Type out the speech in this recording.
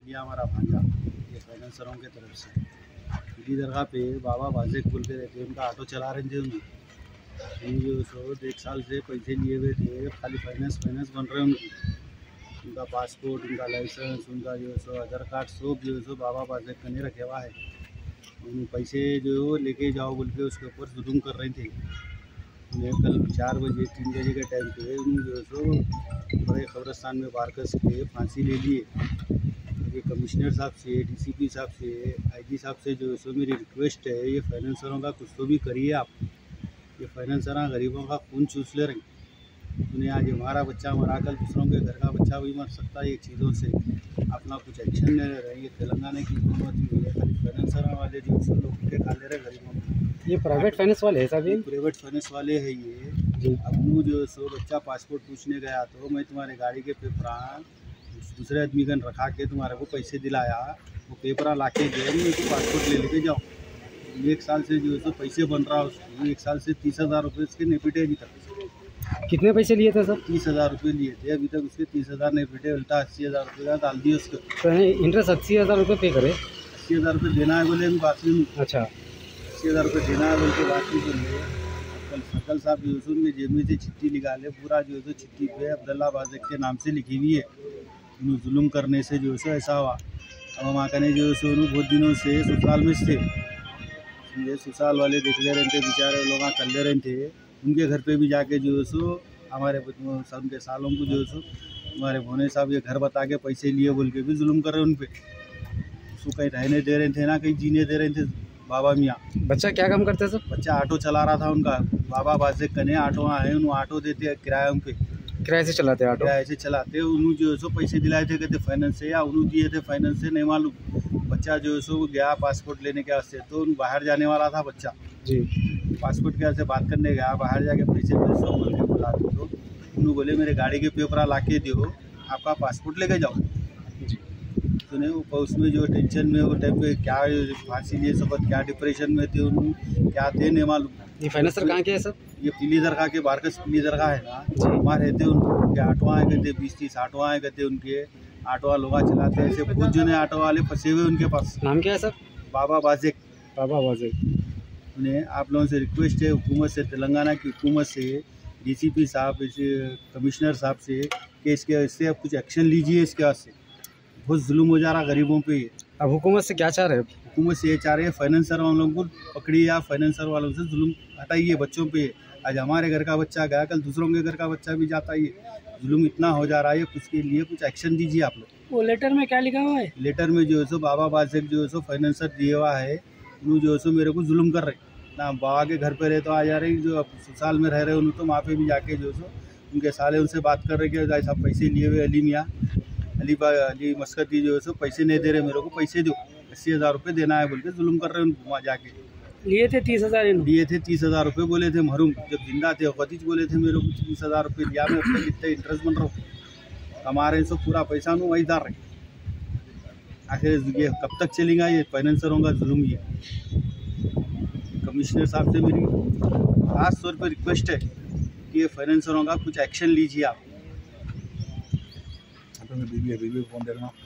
ये हमारा भांजा ये फाइनेंसरों की तरफ से पीली दरगाह पे बाबा वाजिक बोल के रहते हैं। उनका ऑटो चला रहे थे उन जो सो 1 साल से पैसे लिए हुए थे। खाली फाइनेंस बन रहे हैं उनका पासपोर्ट, उनका लाइसेंस, उनका जो सो आधार कार्ड सब जो सो बाबा वाजिक करने रखे हुआ है। उन पैसे जो लेके जाओ बोल के उसके ऊपर जुलूम कर रहे थे। उन्हें कल 4 बजे 3 बजे के टाइम पे उन जो सो बड़े कब्रस्तान में बारकस के फांसी ले लिए। ये कमिश्नर साहब से, डीसीपी साहब से, आईजी साहब से जो सो मेरी रिक्वेस्ट है, ये फाइनेंसरों का कुछ तो भी करिए आप। ये फाइनेंसर गरीबों का खून चूस ले रहे। उन्हें आज हमारा बच्चा मरा, कल दूसरों के घर का बच्चा भी मर सकता है। ये चीज़ों से अपना कुछ एक्शन ले रहे हैं। ये तेलंगाना की हुकूमत भी है, खाली फाइनेंसर वाले जो सो लोग के खा ले रहे गरीबों को। ये प्राइवेट फाइनेंस वाले है साहब? ये प्राइवेट फाइनेंस वाले है ये जी। अपनू जो सो बच्चा पासपोर्ट पूछने गया तो मैं तुम्हारे गाड़ी के पेपर दूसरे आदमी का रखा के तुम्हारे को पैसे दिलाया, वो पेपर ला के गए, नहीं तो पासपोर्ट ले लेके जाओ। 1 साल से जो है पैसे बन रहा है उसको। 1 साल से 30,000 रुपये उसके नहीं पिटे अभी तक। कितने पैसे लिए थे सर? 30,000 रुपये लिए थे, अभी तक उसके 30,000 नहीं पिटे। उल्टा 80,000 रुपये का डाल दिए उसको। तो इंटरेस्ट 80,000 रुपये पे करे? 80,000 रुपये देना है बोले, बात नहीं। अच्छा, 80,000 रुपये देना है बोल के बात नहीं बोले। कल सकल साहब जो है उनके जेब में से चिट्ठी निकाले, पूरा जो है चिट्ठी पे अब्दुल्ला वाजिक के नाम से लिखी हुई है। उन्होंने जुल्म करने से जो है ऐसा हुआ। अब हम आकर जो है उन्होंने बहुत दिनों से ससुराल में थे। ये ससुराल वाले देख ले रहे थे, बेचारे लोग कर ले रहे थे। उनके घर पे भी जाके जो है सो हमारे उनके सालों को जो है सो हमारे भोने साहब ये घर बता के पैसे लिए बोल के भी जुल्म कर रहे उन पर। उसको कहीं रहने दे रहे थे ना कहीं जीने दे रहे थे बाबा मियाँ। बच्चा क्या काम करते सर? बच्चा ऑटो चला रहा था उनका। बाबा वाजिक कने ऑटो आए, उन्होंने ऑटो देते किराया उन पे, किराए से चलाते ऑटो? किराए से चलाते। उन्होंने जो है सो पैसे दिलाए थे कहते फाइनेंस से, या उन्होंने दिए थे फाइनेंस से नहीं मालूम। बच्चा जो है सो गया पासपोर्ट लेने के वास्ते, तो बाहर जाने वाला था बच्चा जी। पासपोर्ट के वास्ते बात करने गया, बाहर जाके पैसे सो बोल के बुला दो। तो उन्होंने बोले मेरे गाड़ी के पेपर ला के दो, आपका पासपोर्ट लेके जाओ। सुने उसमें जो टेंशन में वो टाइम पे क्या फांसी लिए सब, क्या डिप्रेशन में थे, उन्होंने क्या थे नहीं मालूम। ये फाइनेंसर कहाँ के है सर? ये पीली दरगाह के बारकस पीली दरगाह है ना, वहाँ रहते उनके ऑटो आए कहते 20-30 ऑटो आए कहते उनके ऑटो लोग चलाते। ऐसे बहुत जने ऑटो वाले फंसे हुए उनके पास। नाम क्या है सर? बाबा वाजिक। बाबा वाजिक। उन्हें आप लोगों से रिक्वेस्ट है, हुकूमत से, तेलंगाना की हुकूमत से, डीसीपी साहब, कमिश्नर साहब से कि इससे आप कुछ एक्शन लीजिए। इसके वास्ते बहुत जुल्म हो जा रहा गरीबों पे। अब हुकूमत से क्या चाह रहे हैं? हुकूमत से ये चाह रहे हैं फाइनेंसर वालों को पकड़िए, या फाइनेंसर वालों से जुल्म हटाइए बच्चों पे। आज हमारे घर का बच्चा गया, कल दूसरों के घर का बच्चा भी जाता है। जुल्म इतना हो जा रहा है, उसके लिए कुछ एक्शन दीजिए आप लोग। वो लेटर में क्या लिखा हुआ है? लेटर में जो है सो बाबा वाजिक जो है सो फाइनेंसर दिए हुआ है, उन्होंने जो है सो मेरे को जुल्म कर रहे ना। बाबा के घर पे रहे तो आ जा रहे, जो ससुराल में रह रहे उन्होंने तो वहाँ पे भी जाके जो है सो उनके साले उनसे बात कर रहे कि ऐसा पैसे लिए हुए अली मियाँ अली मस्कती जो है सो पैसे नहीं दे रहे, मेरे को पैसे दो, 80,000 रुपये देना है बोल के जुल्म कर रहे हैं उनको। वहाँ जाके लिए थे 30,000? लिए थे 30,000 रुपये बोले थे महरूम, जब जिंदा थे वतीज बोले थे मेरे को 30,000 रुपये लिया। मैं अपने कितने इंटरेस्ट बन रहा हूँ, हमारे सब पूरा पैसा नू वही दार रहे। आखिर ये कब तक चलेगा ये फाइनेंसरों का जुल्म? ये कमिश्नर साहब से मेरी खास तौर पर रिक्वेस्ट है कि ये फाइनेंसरों का कुछ एक्शन लीजिए आप। बीवी फोन देना।